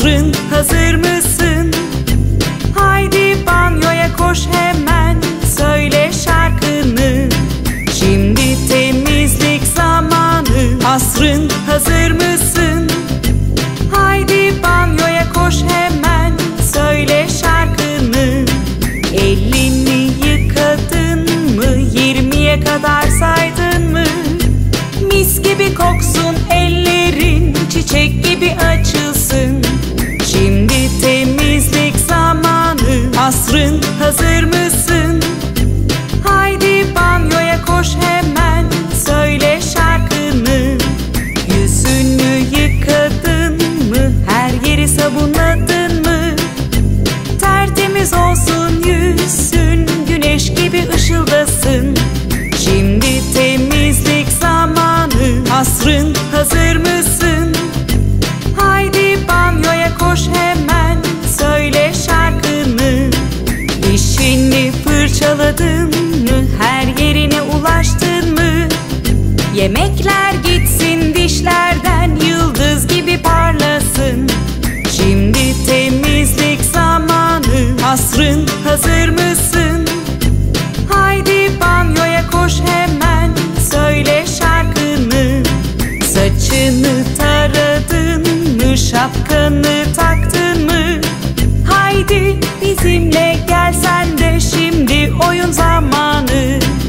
Asrın hazır mısın? Haydi banyoya koş hemen, söyle şarkını. Şimdi temizlik zamanı. Asrın hazır mısın? Haydi banyoya koş hemen, söyle şarkını. Elini yıkadın mı? 20'ye kadar saydın mı? Mis gibi koksun ellerin, çiçek gibi açılsın. Şimdi temizlik zamanı. Asrın hazır mısın? Haydi banyoya koş hemen, söyle şarkını. Yüzünü yıkadın mı? Her yeri sabunladın mı? Tertemiz olsun yüzün, güneş gibi ışıldasın. Şimdi temizlik zamanı. Asrın hazır mısın? Haydi banyoya koş hemen, söyle şarkını. Dişini fırçaladın mı? Her yerine ulaştın mı? Yemekler gitsin dişlerden, yıldız gibi parlasın. Şimdi temizlik zamanı. Asrın hazır mısın? Haydi banyoya koş hemen, söyle şarkını. Saçını taradın mı? Şapkanı taktın mı? Haydi bizimle gel sen de, şimdi oyun zamanı.